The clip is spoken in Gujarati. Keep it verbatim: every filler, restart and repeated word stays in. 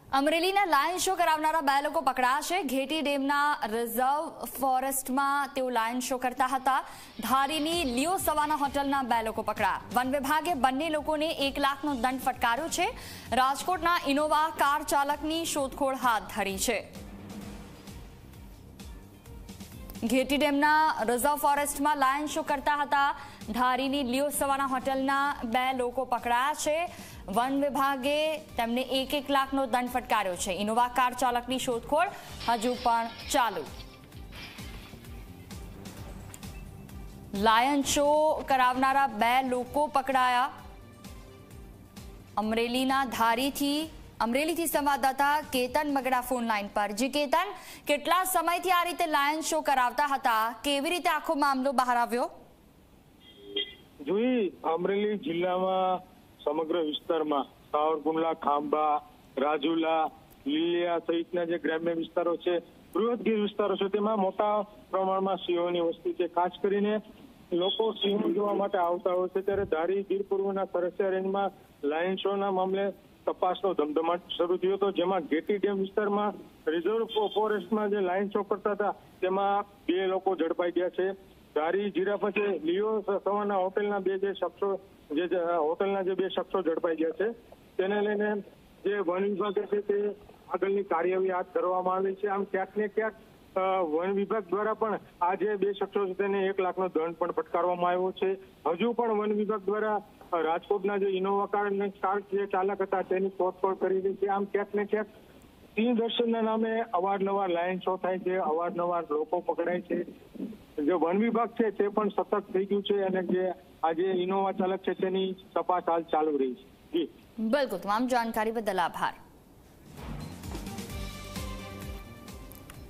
અમરેલીના લાયન શો કરાવનારા બે લોકો પકડાયા છે। ઘેટી ડેમના રિઝર્વ ફોરેસ્ટમાં તેઓ લાયન શો કરતા હતા। ધારીની લિયો સવાના હોટલના બે લોકો પકડાયા। વન વિભાગે બંને લોકોને એક લાખનો દંડ ફટકાર્યો છે। રાજકોટના ઇનોવા કાર ચાલકની શોધખોળ હાથ ધરી છે। ઘેટી ડેમના રિઝર્વ ફોરેસ્ટમાં લાયન શો કરતા હતા। ધારીની લિયો સવાના હોટલના બે લોકો પકડાયા છે। વન વિભાગે તેમને એક એક લાખનો દંડ ફટકાર્યો છે। ઇનોવા કાર ચાલકની શોધખોળ હજુ પણ ચાલુ। લાયન શો કરાવનારા બે લોકો પકડાયા। અમરેલીના ધારીથી અમરેલીથી સંવાદદાતા કેતન મગડા ફોન લાઈન પર। જી કેતન, કેટલા સમયથી આ રીતે લાયન શો કરાવતા હતા? કેવી રીતે આખો મામલો બહાર આવ્યો? જોઈ અમરેલી જિલ્લામાં સમગ્ર વિસ્તારમાં સાવરકુંડલા, ખાંભા, રાજુલા, લીલિયા સહિતના જે ગ્રામ્ય વિસ્તારો છે, બૃહદ ગીર વિસ્તારો છે, તેમાં મોટા પ્રમાણમાં સિંહોની વસ્તી છે। ખાસ કરીને લોકો સિંહ જોવા માટે આવતા હોય છે, ત્યારે ધારી ગીર પૂર્વના સરસિયા રેન્જમાં લાયન શોના મામલે તપાસનો ધમધમાટ શરૂ થયો હતો, જેમાં ઘેટી ડેમ વિસ્તારમાં રિઝર્વ ફોરેસ્ટમાં જે લાયન શો કરતા હતા તેમાં બે લોકો ઝડપાઈ ગયા છે। ધારી જીરા પાસે લિયો સવાના હોટેલના બે જે શખ્સો જે હોટલના જે બે શખ્સો ઝડપાઈ ગયા છે, તેને લઈને જે વન વિભાગે છે તે આગળની કાર્યવાહી હાથ ધરવામાં આવી છે। આમ ક્યાંક ને ક્યાંક વન વિભાગ દ્વારા પણ આ જે બે શખ્સો છે તેને એક લાખનો દંડ પણ ફટકારવામાં આવ્યો છે। હજુ પણ વન વિભાગ દ્વારા રાજકોટના જે ઇનોવા કાર કાર જે ચાલક હતા તેની શોધખોળ કરી રહી છે। આમ ક્યાંક ને ક્યાંક સિંહ દર્શનના નામે અવારનવાર લાયન શો થાય છે, અવારનવાર લોકો પકડાય છે। જે વન વિભાગ છે તે પણ સતર્ક થઈ ગયું છે અને જે આજે ઇનોવા ચાલક છે તેની તપાસ હાલ ચાલુ રહી છે। જી બિલકુલ, તમામ જાણકારી બદલ આભાર।